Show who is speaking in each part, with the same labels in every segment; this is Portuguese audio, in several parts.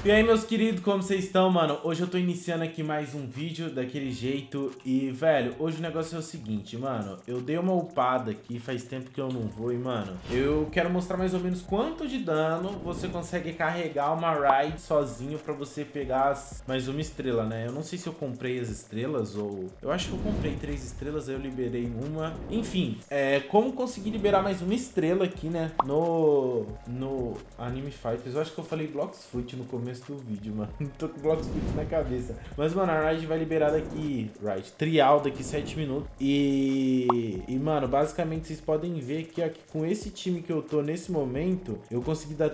Speaker 1: E aí, meus queridos, como vocês estão, mano? Hoje eu tô iniciando aqui mais um vídeo daquele jeito. E, velho, hoje o negócio é o seguinte, mano. Eu dei uma upada aqui, faz tempo que eu não vou. E, mano, eu quero mostrar mais ou menos quanto de dano você consegue carregar uma raid sozinho pra você pegar mais uma estrela, né? Eu não sei se eu comprei as estrelas ou... Eu acho que eu comprei 3 estrelas, aí eu liberei uma. Enfim, como conseguir liberar mais uma estrela aqui, né? No Anime Fighters. Eu acho que eu falei Blox Fruit no começo do vídeo, mano. Tô com Blox Fruit na cabeça. Mas, mano, a raid vai liberar daqui... Trial daqui 7 minutos. E, mano, basicamente vocês podem ver aqui, ó, que com esse time que eu tô nesse momento, eu consegui dar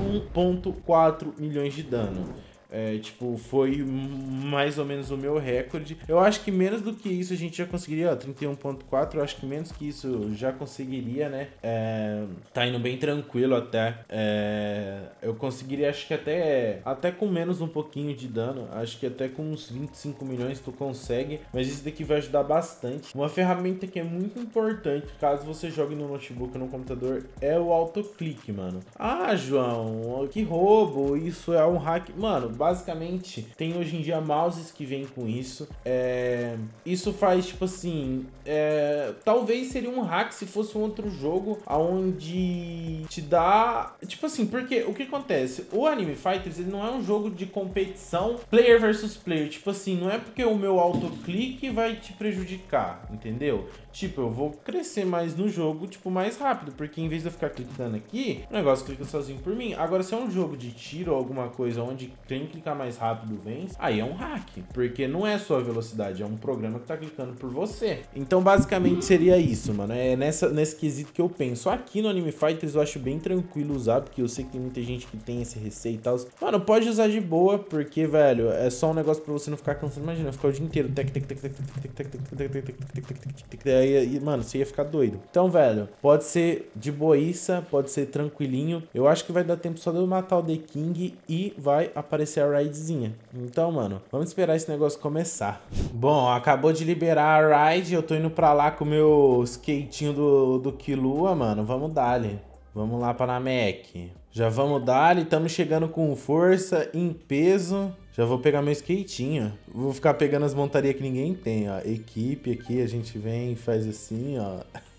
Speaker 1: 31,4 milhões de dano. Tipo, foi mais ou menos o meu recorde. Eu acho que menos do que isso a gente já conseguiria, ó, 31,4. Eu acho que menos que isso já conseguiria, né? Tá indo bem tranquilo até. Eu conseguiria, acho que até com menos um pouquinho de dano. Acho que até com uns 25 milhões tu consegue. Mas isso daqui vai ajudar bastante. Uma ferramenta que é muito importante, caso você jogue no notebook ou no computador, é o autoclick, mano. Ah, João, que roubo. Isso é um hack. Mano, basicamente, tem hoje em dia mouses que vêm com isso. Isso faz, tipo assim... talvez seria um hack se fosse um outro jogo onde te dá... Tipo assim, porque o que acontece? O Anime Fighters, ele não é um jogo de competição player versus player. Tipo assim, não é porque o meu autoclick vai te prejudicar, entendeu? Tipo, eu vou crescer mais no jogo, tipo, mais rápido. Porque em vez de eu ficar clicando aqui, o negócio clica sozinho por mim. Agora, se é um jogo de tiro ou alguma coisa onde tem que clicar mais rápido vence, aí é um hack. Porque não é sua velocidade, é um programa que tá clicando por você. Então, basicamente, seria isso, mano. É nesse quesito que eu penso. Aqui no Anime Fighters eu acho bem tranquilo usar, porque eu sei que tem muita gente que tem esse receio e tal. Mano, pode usar de boa, porque, velho, é só um negócio pra você não ficar cansado. Imagina, ficar o dia inteiro. Aí, mano, você ia ficar doido. Então, velho, pode ser de boiça, pode ser tranquilinho. Eu acho que vai dar tempo só de eu matar o The King e vai aparecer a raidzinha. Então, mano, vamos esperar esse negócio começar. Bom, acabou de liberar a raid. Eu tô indo pra lá com o meu skatinho do Killua, mano. Vamos dar-lhe. Vamos lá pra Namek. Já vamos dar-lhe. Estamos chegando com força, em peso. Já vou pegar meu skatinho. Vou ficar pegando as montarias que ninguém tem, ó. Equipe aqui, a gente vem e faz assim, ó.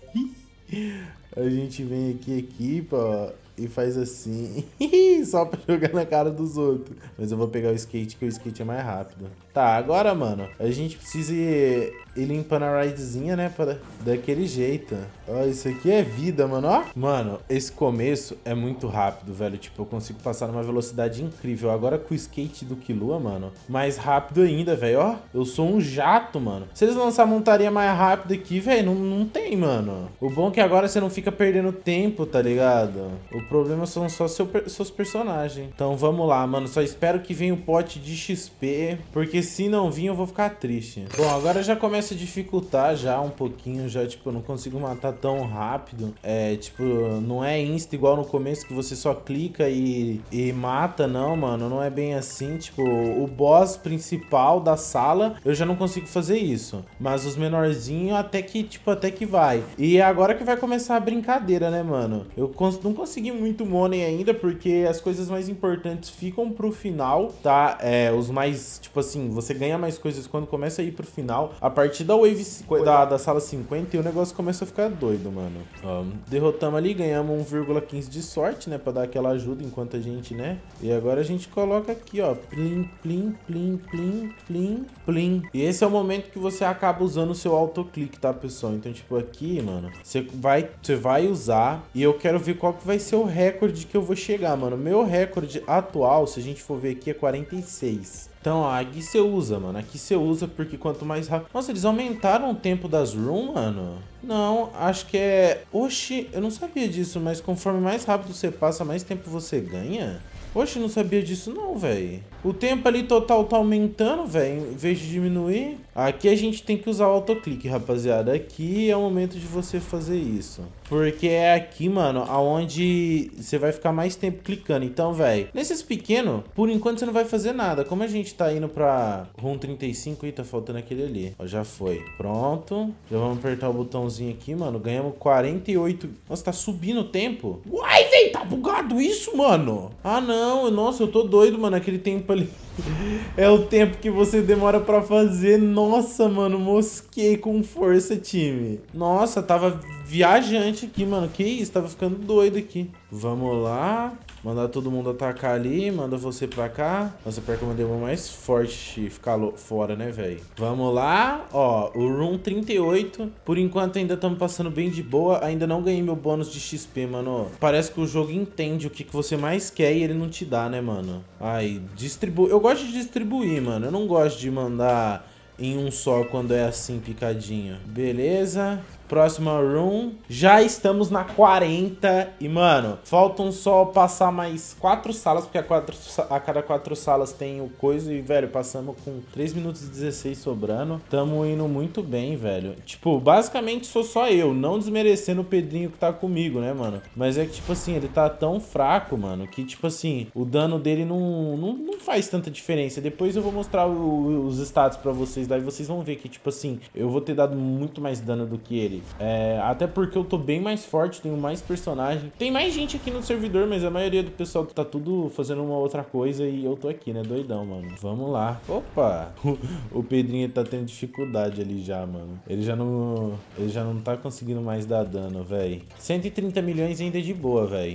Speaker 1: A gente vem aqui, equipa, ó, e faz assim. Só pra jogar na cara dos outros. Mas eu vou pegar o skate, que o skate é mais rápido. Tá, agora, mano, a gente precisa ir limpando a ridezinha, né? Daquele jeito. Ó, isso aqui é vida, mano, ó. Mano, esse começo é muito rápido, velho. Tipo, eu consigo passar numa velocidade incrível. Agora com o skate do Killua, mano, mais rápido ainda, velho, ó. Eu sou um jato, mano. Se eles lançar a montaria mais rápida aqui, velho, não tem, mano. O bom é que agora você não fica perdendo tempo, tá ligado? O problema são só seus personagens. Então vamos lá, mano. Só espero que venha o pote de XP, porque se não vir eu vou ficar triste. Bom, agora já começa a dificultar já um pouquinho. Já, tipo, eu não consigo matar tão rápido. Tipo, não é insta igual no começo que você só clica e mata, não, mano. Não é bem assim. Tipo, o boss principal da sala eu já não consigo fazer isso. Mas os menorzinhos até que vai. E é agora que vai começar a brincadeira, né, mano? Eu não consegui muito money ainda, porque as coisas mais importantes ficam pro final, tá? Os mais, tipo assim, você ganha mais coisas quando começa a ir pro final. A partir da wave da sala 50 e o negócio começa a ficar doido, mano. Ó, derrotamos ali, ganhamos 1,15 de sorte, né? Pra dar aquela ajuda enquanto a gente, né? E agora a gente coloca aqui, ó. Plim, plim, plim, plim, plim, plim. E esse é o momento que você acaba usando o seu autoclick, tá, pessoal? Então, tipo, aqui, mano, você vai usar. E eu quero ver qual que vai ser o recorde que eu vou chegar, mano. Meu recorde atual, se a gente for ver aqui, é 46. Então, ó, aqui você usa, mano. Aqui você usa porque quanto mais rápido... Nossa, eles aumentaram o tempo das runs, mano? Não, acho que é... Oxi, eu não sabia disso, mas conforme mais rápido você passa, mais tempo você ganha? Oxe, não sabia disso não, velho. O tempo ali total tá aumentando, velho, em vez de diminuir. Aqui a gente tem que usar o autoclick, rapaziada. Aqui é o momento de você fazer isso. Porque é aqui, mano, aonde você vai ficar mais tempo clicando. Então, velho, nesses pequenos, por enquanto você não vai fazer nada. Como a gente tá indo pra Room 35, e tá faltando aquele ali. Ó, já foi. Pronto. Já vamos apertar o botãozinho aqui, mano. Ganhamos 48. Nossa, tá subindo o tempo. Uai, velho, tá bugado isso, mano. Ah, não. Nossa, eu tô doido, mano. Aquele tempo ali é o tempo que você demora pra fazer. Nossa, mano, mosquei com força, time. Nossa, tava viajante aqui, mano. Que isso? Tava ficando doido aqui. Vamos lá. Mandar todo mundo atacar ali. Manda você pra cá. Nossa, pior que eu mandei uma mais forte ficar fora, né, velho? Vamos lá. Ó, o Room 38. Por enquanto ainda estamos passando bem de boa. Ainda não ganhei meu bônus de XP, mano. Parece que o jogo entende o que você mais quer e ele não te dá, né, mano? Ai, distribui. Eu gosto de distribuir, mano. Eu não gosto de mandar em um só quando é assim, picadinho. Beleza. Próxima room. Já estamos na 40. E, mano, faltam só passar mais 4 salas, porque a cada 4 salas tem o coisa. E, velho, passamos com 3 minutos e 16 sobrando. Tamo indo muito bem, velho. Tipo, basicamente sou só eu, não desmerecendo o Pedrinho que tá comigo, né, mano? Mas é que, tipo assim, ele tá tão fraco, mano, que, tipo assim, o dano dele não faz tanta diferença. Depois eu vou mostrar os status pra vocês, daí vocês vão ver que, tipo assim, eu vou ter dado muito mais dano do que ele. Até porque eu tô bem mais forte, tenho mais personagem. Tem mais gente aqui no servidor, mas a maioria do pessoal tá tudo fazendo uma outra coisa e eu tô aqui, né, doidão, mano. Vamos lá. Opa! O Pedrinho tá tendo dificuldade ali já, mano. Ele já não tá conseguindo mais dar dano, velho. 130 milhões ainda é de boa, velho.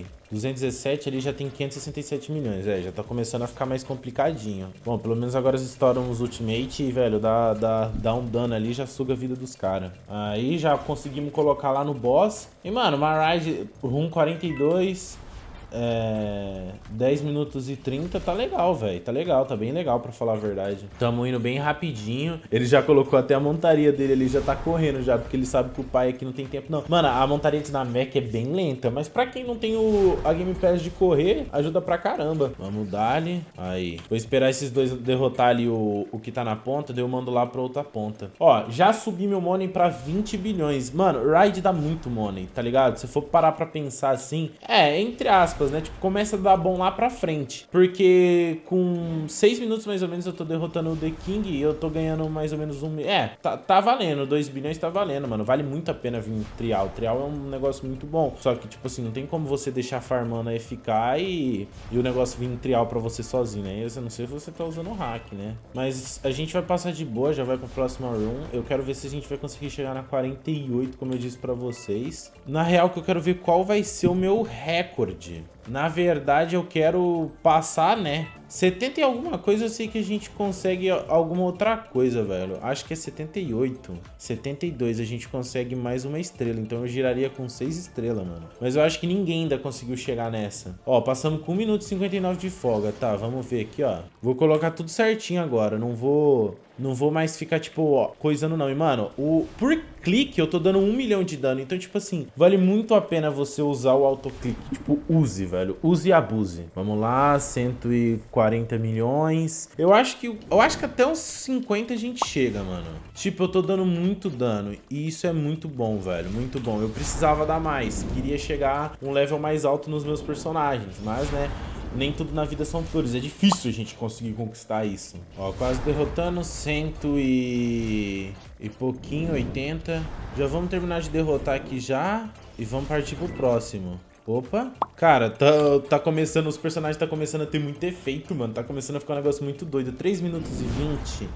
Speaker 1: 217 ali já tem 567 milhões, já tá começando a ficar mais complicadinho. Bom, pelo menos agora estouram os ultimate e, velho, dá um dano ali, já suga a vida dos caras. Aí já conseguimos colocar lá no boss. E, mano, Marage, Room 42... 10 minutos e 30, tá legal, velho. Tá legal, tá bem legal, pra falar a verdade. Tamo indo bem rapidinho. Ele já colocou até a montaria dele ali, já tá correndo já, porque ele sabe que o pai aqui não tem tempo, não. Mano, a montaria de Namek é bem lenta, mas pra quem não tem a Game Pass de correr, ajuda pra caramba. Vamos dar-lhe. Aí. Vou esperar esses dois derrotar ali o que tá na ponta, daí eu mando lá pra outra ponta. Ó, já subi meu money pra 20 bilhões. Mano, Raid dá muito money, tá ligado? Se for parar pra pensar assim, entre aspas, né? Tipo, começa a dar bom lá pra frente. Porque com 6 minutos mais ou menos eu tô derrotando o The King e eu tô ganhando mais ou menos tá valendo. 2 bilhões tá valendo, mano. Vale muito a pena vir trial. Trial é um negócio muito bom. Só que, tipo assim, não tem como você deixar farmando aí ficar e o negócio vir trial pra você sozinho, né? Eu não sei se você tá usando hack, né? Mas a gente vai passar de boa, já vai pra próxima room. Eu quero ver se a gente vai conseguir chegar na 48, como eu disse pra vocês. Na real, que eu quero ver qual vai ser o meu recorde. Na verdade, eu quero passar, né? 70 e alguma coisa, eu sei que a gente consegue alguma outra coisa, velho. Acho que é 78. 72, a gente consegue mais uma estrela. Então eu giraria com 6 estrelas, mano. Mas eu acho que ninguém ainda conseguiu chegar nessa. Ó, passamos com 1 minuto e 59 de folga. Tá, vamos ver aqui, ó. Vou colocar tudo certinho agora. Não vou mais ficar, tipo, coisando não. E, mano, por clique eu tô dando 1 milhão de dano. Então, tipo assim, vale muito a pena você usar o autoclique. Tipo, use, velho. Use e abuse. Vamos lá, 140 milhões. Eu acho que até uns 50 a gente chega, mano. Tipo, eu tô dando muito dano. E isso é muito bom, velho. Muito bom. Eu precisava dar mais. Queria chegar um level mais alto nos meus personagens. Mas, né, nem tudo na vida são flores. É difícil a gente conseguir conquistar isso. Ó, quase derrotando 100 e pouquinho, 80. Já vamos terminar de derrotar aqui já. E vamos partir pro próximo. Opa. Cara, tá começando, os personagens tá começando a ter muito efeito, mano. Tá começando a ficar um negócio muito doido. 3 minutos e 20.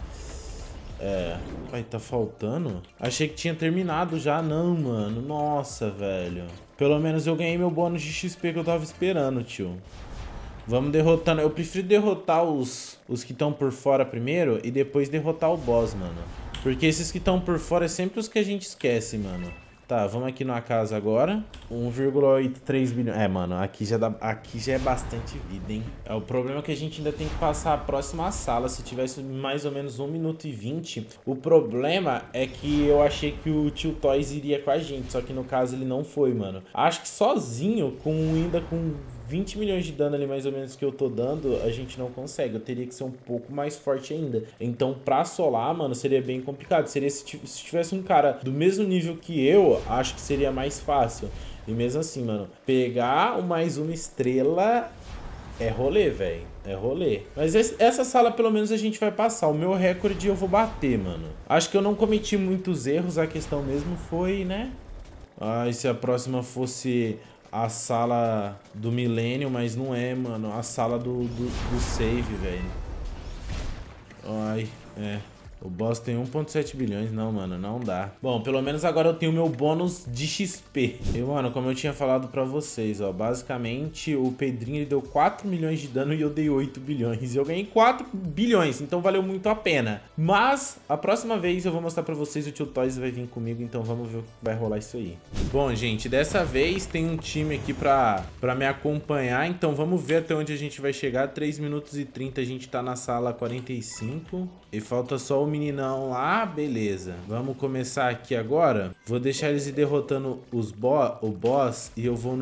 Speaker 1: Ai, tá faltando? Achei que tinha terminado já. Não, mano. Nossa, velho. Pelo menos eu ganhei meu bônus de XP que eu tava esperando, tio. Vamos derrotando. Eu prefiro derrotar os que estão por fora primeiro e depois derrotar o boss, mano. Porque esses que estão por fora é sempre os que a gente esquece, mano. Tá, vamos aqui na casa agora. 1,83 bilhões. Mano, aqui já é bastante vida, hein? O problema é que a gente ainda tem que passar a próxima sala. Se tivesse mais ou menos 1 minuto e 20. O problema é que eu achei que o Tio Toys iria com a gente. Só que no caso ele não foi, mano. Acho que sozinho, ainda com 20 milhões de dano ali mais ou menos que eu tô dando, a gente não consegue. Eu teria que ser um pouco mais forte ainda. Então pra solar, mano, seria bem complicado. Seria se tivesse um cara do mesmo nível que eu, acho que seria mais fácil. E mesmo assim, mano, pegar o mais uma estrela é rolê, velho. É rolê. Mas essa sala, pelo menos, a gente vai passar. O meu recorde eu vou bater, mano. Acho que eu não cometi muitos erros. A questão mesmo foi, né? Ai, se a próxima fosse a sala do milênio, mas não é, mano. A sala do save, velho. Ai, é. O boss tem 1,7 bilhões. Não, mano, não dá. Bom, pelo menos agora eu tenho o meu bônus de XP. E, mano, como eu tinha falado pra vocês, ó. Basicamente, o Pedrinho, ele deu 4 milhões de dano e eu dei 8 bilhões. E eu ganhei 4 bilhões, então valeu muito a pena. Mas, a próxima vez eu vou mostrar pra vocês, o Tio Toys vai vir comigo. Então vamos ver o que vai rolar isso aí. Bom, gente, dessa vez tem um time aqui pra me acompanhar. Então vamos ver até onde a gente vai chegar. 3 minutos e 30, a gente tá na sala 45. E falta só o meninão lá, beleza. Vamos começar aqui agora. Vou deixar eles ir derrotando o boss e eu vou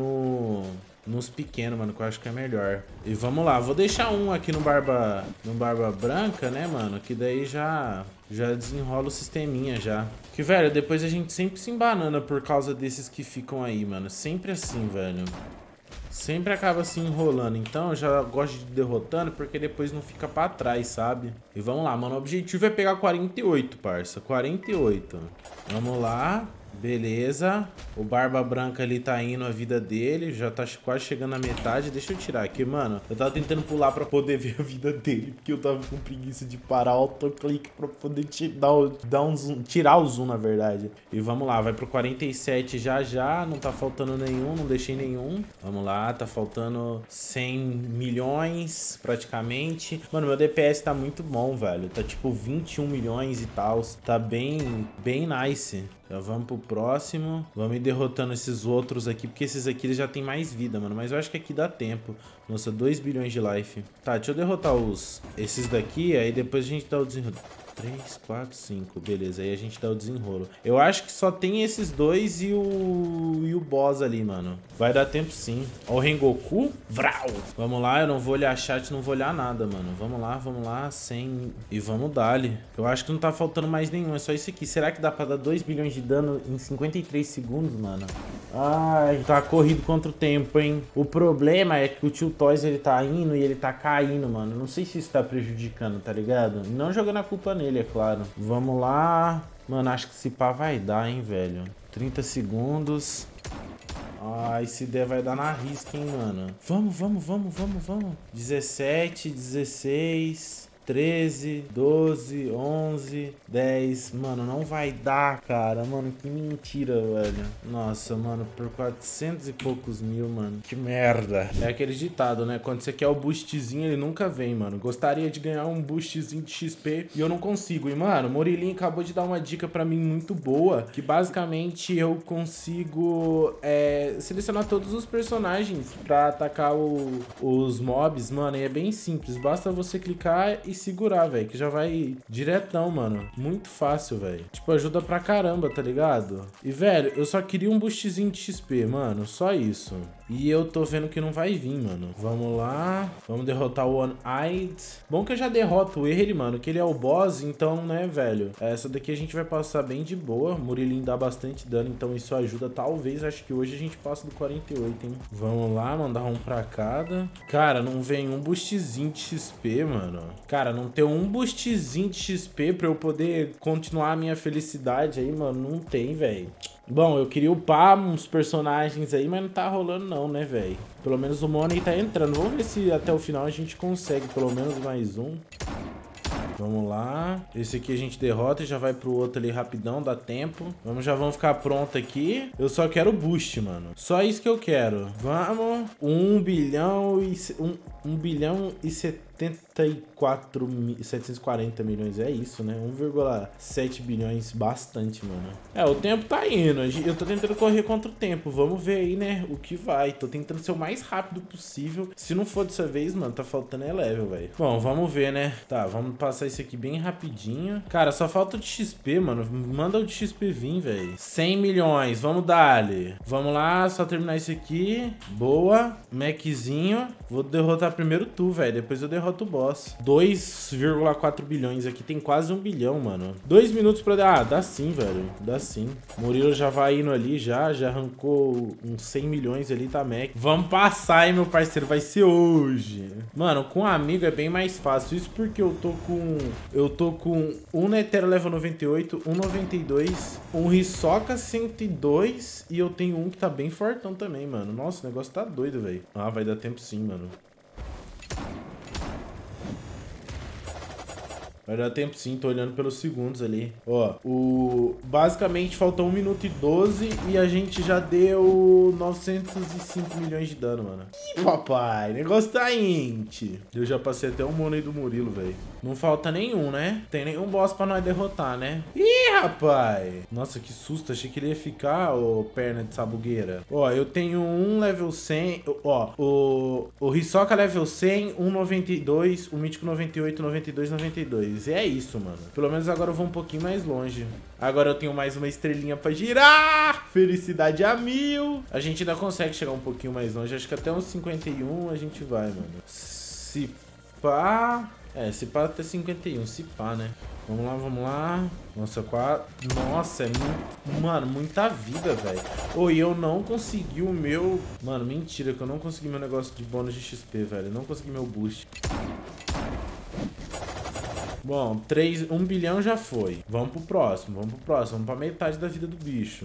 Speaker 1: nos pequenos, mano, que eu acho que é melhor. E vamos lá, vou deixar um aqui no Barba Branca, né, mano, que daí já desenrola o sisteminha já. Que, velho, depois a gente sempre se embanana por causa desses que ficam aí, mano. Sempre assim, velho. Sempre acaba se enrolando, então eu já gosto de ir derrotando porque depois não fica pra trás, sabe? E vamos lá, mano, o objetivo é pegar 48, parça, 48. Vamos lá, beleza. O Barba Branca ali tá indo a vida dele, já tá quase chegando na metade. Deixa eu tirar aqui, mano. Eu tava tentando pular pra poder ver a vida dele, porque eu tava com preguiça de parar o autoclique pra poder dar um zoom, tirar o zoom, na verdade. E vamos lá, vai pro 47 já, não tá faltando nenhum, não deixei nenhum. Vamos lá, tá faltando 100 milhões praticamente. Mano, meu DPS tá muito bom, velho. Tá tipo 21 milhões e tal. Tá bem nice. Então vamos pro próximo. Vamos ir derrotando esses outros aqui, porque esses aqui eles já tem mais vida, mano. Mas eu acho que aqui dá tempo. Nossa, 2 bilhões de life. Tá, deixa eu derrotar esses daqui, aí depois a gente dá o desenrolo. 3, 4, 5, beleza, aí a gente dá o desenrolo. Eu acho que só tem esses dois e o boss ali, mano. Vai dar tempo sim. Ó o Rengoku. Vrau! Vamos lá, eu não vou olhar chat, não vou olhar nada, mano. Vamos lá, 100. E vamos dali. Eu acho que não tá faltando mais nenhum, é só isso aqui. Será que dá pra dar 2 bilhões de dano em 53 segundos, mano? Ai, tá corrido contra o tempo, hein? O problema é que o Tio Toys, ele tá indo e ele tá caindo, mano. Não sei se isso tá prejudicando, tá ligado? Não jogando a culpa nele, é claro. Vamos lá. Mano, acho que esse pá vai dar, hein, velho. 30 segundos. Ai, se der vai dar na risca, hein, mano. Vamos. 17, 16... 13, 12, 11, 10. Mano, não vai dar, cara. Mano, que mentira, velho. Nossa, mano, por 400 e poucos mil, mano. Que merda. É aquele ditado, né? Quando você quer o boostzinho, ele nunca vem, mano. Gostaria de ganhar um boostzinho de XP e eu não consigo. E, mano, o Murilinho acabou de dar uma dica pra mim muito boa. Que basicamente eu consigo selecionar todos os personagens pra atacar os mobs, mano. E é bem simples. Basta você clicar e segurar, velho, que já vai diretão, mano. Muito fácil, velho. Tipo, ajuda pra caramba, tá ligado? E, velho, eu só queria um boostzinho de XP, mano. Só isso. E eu tô vendo que não vai vir, mano. Vamos lá. Vamos derrotar o One-Eyed. Bom que eu já derroto ele, mano, que ele é o boss, então, né, velho. Essa daqui a gente vai passar bem de boa. O Murilinho dá bastante dano, então isso ajuda. Talvez, acho que hoje a gente passa do 48, hein. Vamos lá, mandar um pra cada. Cara, não vem um boostzinho de XP, mano. Cara, não ter um boostzinho de XP pra eu poder continuar a minha felicidade aí, mano, não tem, velho. Bom, eu queria upar uns personagens aí, mas não tá rolando não, né, velho? Pelo menos o Money tá entrando. Vamos ver se até o final a gente consegue pelo menos mais um. Vamos lá. Esse aqui a gente derrota e já vai pro outro ali rapidão, dá tempo. Já vamos ficar pronto aqui. Eu só quero boost, mano. Só isso que eu quero. Vamos. 1 bilhão e... 1 bilhão e 740 milhões. É isso, né? 1,7 bilhões. Bastante, mano. É, o tempo tá indo. Eu tô tentando correr contra o tempo. Vamos ver aí, né? O que vai. Tô tentando ser o mais rápido possível. Se não for dessa vez, mano, tá faltando level, velho. Bom, vamos ver, né? Tá, vamos passar isso aqui bem rapidinho. Cara, só falta o de XP, mano. Manda o de XP vir, velho. 100 milhões. Vamos dar-lhe. Vamos lá, só terminar isso aqui. Boa. Maczinho. Vou derrotar primeiro tu, velho. Depois eu derroto o boss. 2,4 bilhões. Aqui tem quase 1 bilhão, mano. 2 minutos pra... Ah, dá sim, velho. Dá sim. Murilo já vai indo ali, já arrancou uns 100 milhões ali, tá, Mac. Vamos passar, hein, meu parceiro. Vai ser hoje. Mano, com um amigo é bem mais fácil. Isso porque eu tô com um Netero level 98, um 92, um Hisoka 102 e eu tenho um que tá bem fortão também, mano. Nossa, o negócio tá doido, velho. Ah, vai dar tempo sim, mano. Vai dar tempo sim, tô olhando pelos segundos ali. Ó, basicamente faltou 1 minuto e 12 e a gente já deu 905 milhões de dano, mano. Ih, papai, negócio tá int. Eu já passei até o mono aí do Murilo, velho. Não falta nenhum, né? Tem nenhum boss pra nós derrotar, né? Ih, rapaz. Nossa, que susto. Achei que ele ia ficar, ô perna de sabugueira. Ó, eu tenho um level 100. Ó, o Hisoka level 100, um 92, o Mítico 98, 92, 92. E é isso, mano. Pelo menos agora eu vou um pouquinho mais longe. Agora eu tenho mais uma estrelinha pra girar. Felicidade a 1000. A gente ainda consegue chegar um pouquinho mais longe. Acho que até uns 51 a gente vai, mano. Se pá... É, se pá até 51, se pá, né? Vamos lá, vamos lá. Nossa, quase... Nossa, é muito... Mano, muita vida, velho. Ô, e eu não consegui o meu... Mano, mentira que eu não consegui meu negócio de bônus de XP, velho. Eu não consegui meu boost. Bom, 1 bilhão já foi. Vamos pro próximo, vamos pro próximo. Vamos pra metade da vida do bicho.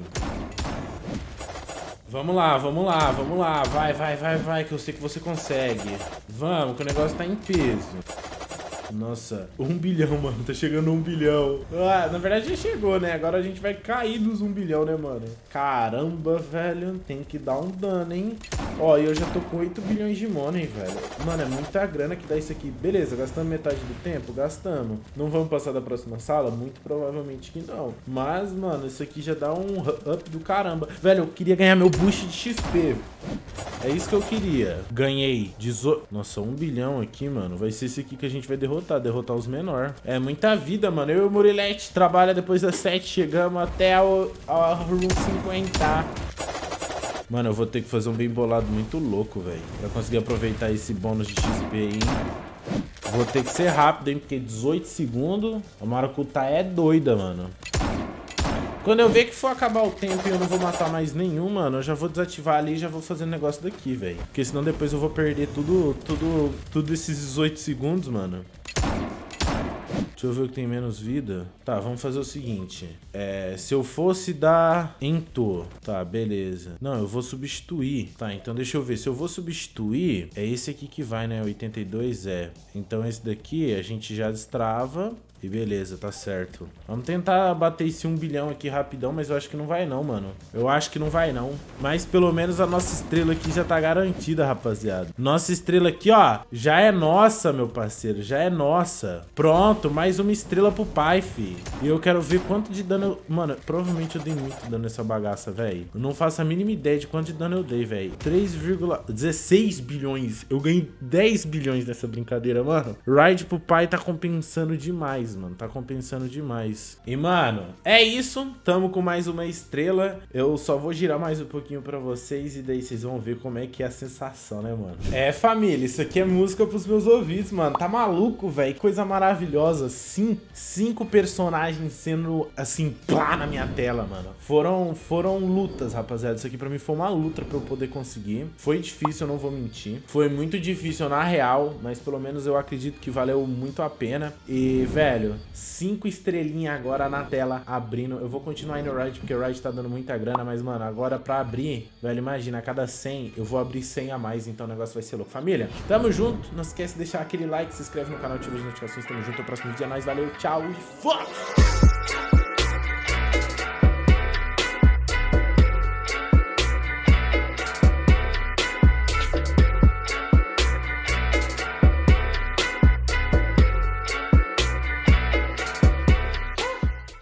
Speaker 1: Vamos lá, vamos lá, vamos lá. Vai, vai, vai, vai, que eu sei que você consegue. Vamos, que o negócio tá em peso. Nossa, 1 bilhão, mano. Tá chegando 1 bilhão. Ah, na verdade já chegou, né? Agora a gente vai cair dos 1 bilhão, né, mano? Caramba, velho. Tem que dar um dano, hein? Ó, e eu já tô com 8 bilhões de money, velho. Mano, é muita grana que dá isso aqui. Beleza, gastamos metade do tempo? Gastamos. Não vamos passar da próxima sala? Muito provavelmente que não. Mas, mano, isso aqui já dá um up do caramba. Velho, eu queria ganhar meu boost de XP. É isso que eu queria. Ganhei 18... Nossa, 1 bilhão aqui, mano. Vai ser esse aqui que a gente vai derrotar os menores. É muita vida, mano. Eu e o Murilete trabalha depois das 7. Chegamos até a Room 50. Mano, eu vou ter que fazer um bem bolado muito louco, velho. Pra conseguir aproveitar esse bônus de XP aí. Vou ter que ser rápido, hein? Porque 18 segundos. A Maracuta é doida, mano. Quando eu ver que for acabar o tempo e eu não vou matar mais nenhum, mano, eu já vou desativar ali e já vou fazer o negócio daqui, velho. Porque senão depois eu vou perder tudo esses 18 segundos, mano. Deixa eu ver o que tem menos vida. Tá, vamos fazer o seguinte. Se eu fosse dar Ento. Tá, beleza. Não, eu vou substituir. Tá, então deixa eu ver. Se eu vou substituir, é esse aqui que vai, né? 82 é. Então esse daqui a gente já destrava. E beleza, tá certo. Vamos tentar bater esse 1 bilhão aqui rapidão, mas eu acho que não vai não, mano. Eu acho que não vai não. Mas pelo menos a nossa estrela aqui já tá garantida, rapaziada. Nossa estrela aqui, ó, já é nossa, meu parceiro. Já é nossa. Pronto, mais uma estrela pro pai, fi. E eu quero ver quanto de dano eu... Mano, provavelmente eu dei muito dano nessa bagaça, velho. Eu não faço a mínima ideia de quanto de dano eu dei, velho. 3,16 bilhões. Eu ganhei 10 bilhões nessa brincadeira, mano. Ride pro pai tá compensando demais, mano. Tá compensando demais. E, mano, é isso. Tamo com mais uma estrela. Eu só vou girar mais um pouquinho pra vocês e daí vocês vão ver como é que é a sensação, né, mano? É, família, isso aqui é música pros meus ouvidos, mano. Tá maluco, velho? Coisa maravilhosa. Sim, 5 personagens sendo, assim, plá na minha tela, mano. Foram lutas, rapaziada. Isso aqui pra mim foi uma luta pra eu poder conseguir. Foi difícil, eu não vou mentir. Foi muito difícil na real, mas pelo menos eu acredito que valeu muito a pena. E, velho, 5 estrelinhas agora na tela abrindo. Eu vou continuar indo no Ride porque o Ride tá dando muita grana, mas, mano, agora pra abrir, velho, imagina, a cada 100 eu vou abrir 100 a mais, então o negócio vai ser louco. Família, tamo junto. Não esquece de deixar aquele like, se inscreve no canal, ativa as notificações. Tamo junto, até o próximo vídeo. É nóis, valeu, tchau e fora!